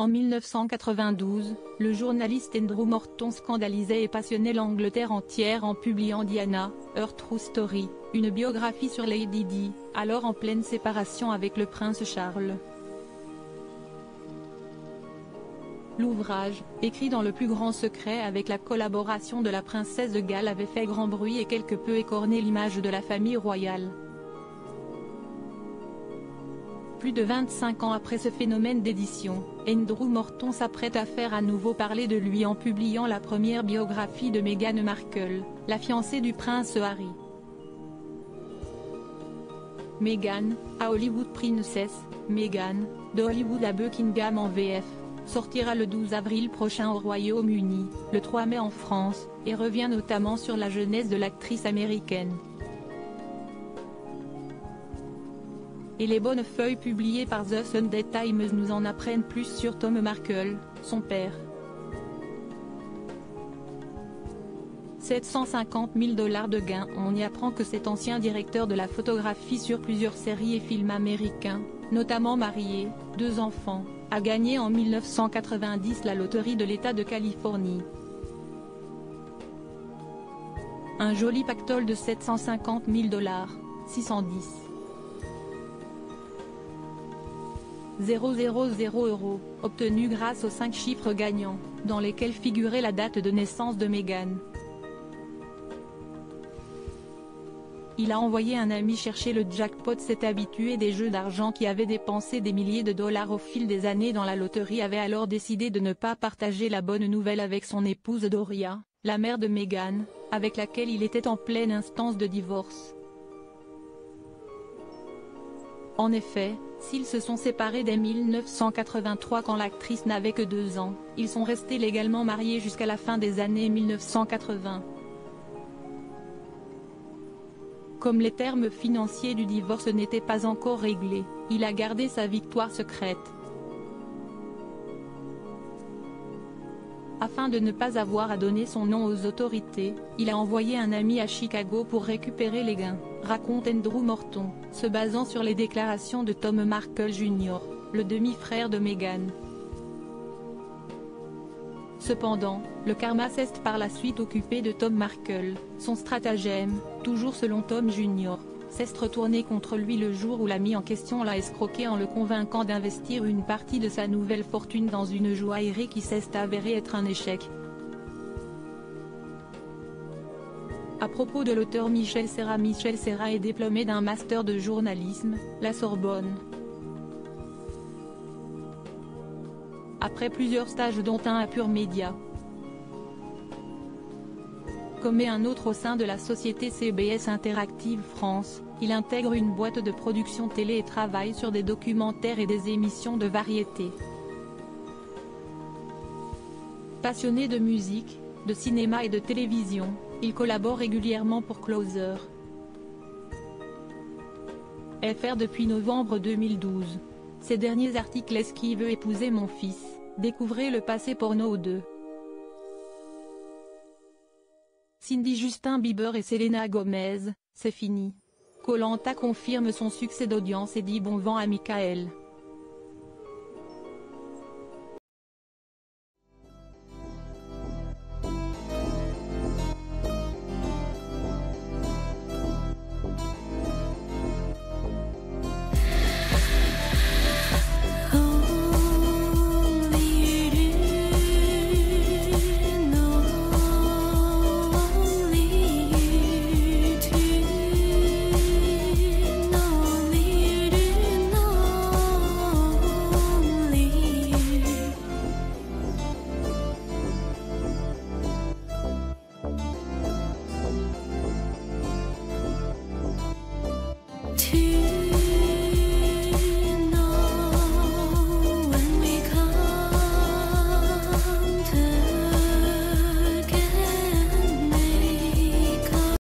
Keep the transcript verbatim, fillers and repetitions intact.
En mille neuf cent quatre-vingt-douze, le journaliste Andrew Morton scandalisait et passionnait l'Angleterre entière en publiant Diana, Her True Story, une biographie sur Lady Di, alors en pleine séparation avec le prince Charles. L'ouvrage, écrit dans le plus grand secret avec la collaboration de la princesse de Galles, avait fait grand bruit et quelque peu écorné l'image de la famille royale. Plus de vingt-cinq ans après ce phénomène d'édition, Andrew Morton s'apprête à faire à nouveau parler de lui en publiant la première biographie de Meghan Markle, la fiancée du prince Harry. Meghan, a Hollywood Princess, Meghan, de Hollywood à Buckingham en V F, sortira le douze avril prochain au Royaume-Uni, le trois mai en France, et revient notamment sur la jeunesse de l'actrice américaine. Et les bonnes feuilles publiées par The Sunday Times nous en apprennent plus sur Tom Markle, son père. sept cent cinquante mille dollars de gains. On y apprend que cet ancien directeur de la photographie sur plusieurs séries et films américains, notamment marié, deux enfants, a gagné en mille neuf cent quatre-vingt-dix la loterie de l'État de Californie. Un joli pactole de sept cent cinquante mille dollars, six cent dix mille euros, obtenu grâce aux cinq chiffres gagnants, dans lesquels figurait la date de naissance de Meghan. Il a envoyé un ami chercher le jackpot. Cet habitué des jeux d'argent qui avait dépensé des milliers de dollars au fil des années dans la loterie avait alors décidé de ne pas partager la bonne nouvelle avec son épouse Doria, la mère de Meghan, avec laquelle il était en pleine instance de divorce. En effet, s'ils se sont séparés dès mille neuf cent quatre-vingt-trois quand l'actrice n'avait que deux ans, ils sont restés légalement mariés jusqu'à la fin des années mille neuf cent quatre-vingts. Comme les termes financiers du divorce n'étaient pas encore réglés, il a gardé sa victoire secrète. Afin de ne pas avoir à donner son nom aux autorités, il a envoyé un ami à Chicago pour récupérer les gains, raconte Andrew Morton, se basant sur les déclarations de Tom Markle junior, le demi-frère de Meghan. Cependant, le karma s'est par la suite occupé de Tom Markle, son stratagème, toujours selon Tom junior, s'est retourné contre lui le jour où l'ami en question l'a escroqué en le convainquant d'investir une partie de sa nouvelle fortune dans une joaillerie qui s'est avérée être un échec. À propos de l'auteur Michel Serra, Michel Serra est diplômé d'un master de journalisme, la Sorbonne. Après plusieurs stages dont un à Pure Média, comme et un autre au sein de la société C B S Interactive France, il intègre une boîte de production télé et travaille sur des documentaires et des émissions de variété. Passionné de musique, de cinéma et de télévision, il collabore régulièrement pour Closer F R depuis novembre deux mille douze. Ces derniers articles: Est-ce qui veut épouser mon fils? Découvrez le passé porno de Cindy, Justin Bieber et Selena Gomez, c'est fini. Koh Lanta confirme son succès d'audience et dit bon vent à Michael.